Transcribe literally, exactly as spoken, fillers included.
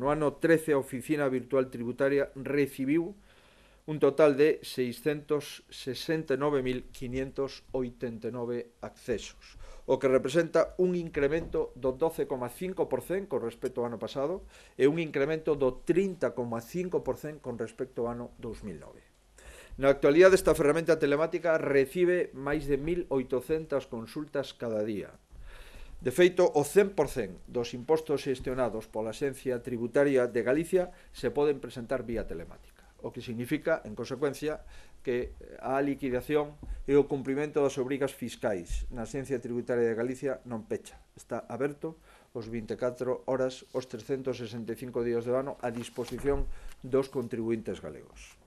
No ano trece, a Oficina Virtual Tributaria recibiu un total de seiscentos sesenta e nove mil quinientos oitenta e nove accesos, o que representa un incremento do doce coma cinco por cento con respecto ao ano pasado e un incremento do trinta coma cinco por cento con respecto ao ano dous mil nove. Na actualidade, esta ferramenta telemática recibe máis de mil oitocentas consultas cada día. De feito, o cen por cento dos impostos xestionados pola Axencia Tributaria de Galicia se poden presentar vía telemática, o que significa, en consecuencia, que a liquidación e o cumprimento das obrigas fiscais na Axencia Tributaria de Galicia non pecha. Está aberto os vinte e catro horas, os trescentos sesenta e cinco días do ano, a disposición dos contribuintes galegos.